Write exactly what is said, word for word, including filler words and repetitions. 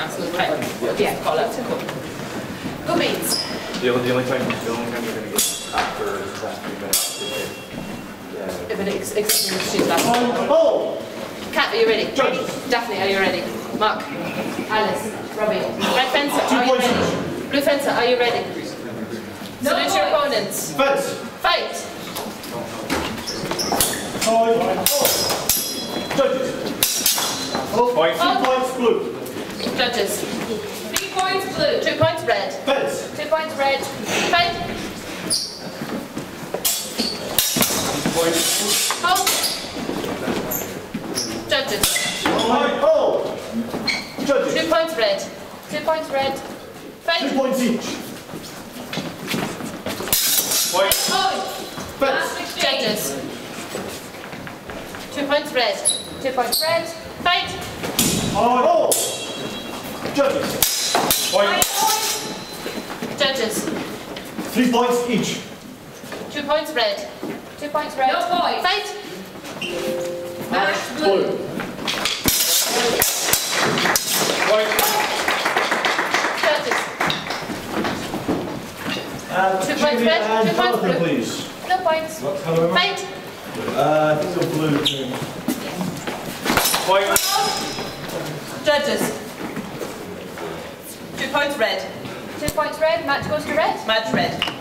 ask us. Okay. Yeah, call out. Cool. Good beans. The only, the only time, the only time you're going to get after that three minutes is yeah. If it ex except when she's last. Oh! Kat, are you ready? Judge. Daphne, are you ready? Mark, Alice, Robbie. Red fencer, are you ready? Blue fencer, are you ready? No Salute your opponents. Fence! Fight! Five. Judges. Oh, Point. two points blue. Judges. Three points blue. Two points red. Fence. Two points red. Fight! Point. Hold! Judges. Five. Oh! Judges. Two points red. Two points red. Two Fight! points each. Point. Fence. Last exchange. Judges. Two points red. Two points red. Fight! Oh! Judges. Point. Judges. Three points each. Two points red. Two points red. No points. Fight! Match blue. Point. Judges. Uh, Two points Julie red, and two points Jonathan, blue. please. No points. What colour am I? Fight! Uh, I think they're blue too. Point. Judges. Two points red. Two points red. Match goes to red. Match red.